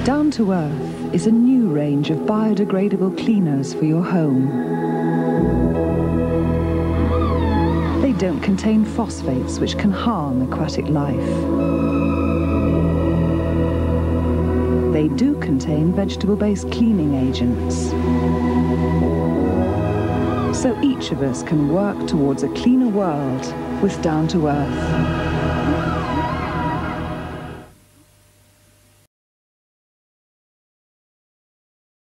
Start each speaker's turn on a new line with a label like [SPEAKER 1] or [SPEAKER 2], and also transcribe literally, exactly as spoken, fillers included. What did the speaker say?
[SPEAKER 1] Down to Earth is a new range of biodegradable cleaners for your home. They don't contain phosphates which can harm aquatic life. They do contain vegetable-based cleaning agents. So each of us can work towards a cleaner world with Down to Earth.